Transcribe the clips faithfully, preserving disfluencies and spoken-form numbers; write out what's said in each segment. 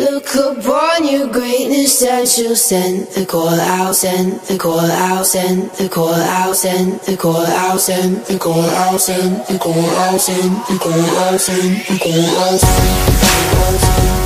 look upon your greatness that you'll send the call out, send the call out, send the call out, send the call out, send the call out, send the call out, send the call out, send the call out, send the call out.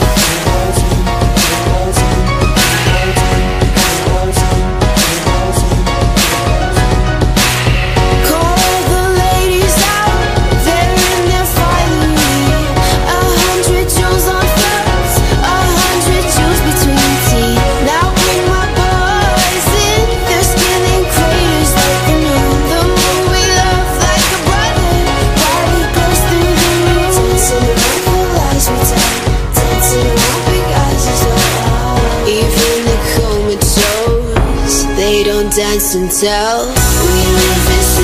They don't dance and tell. We live in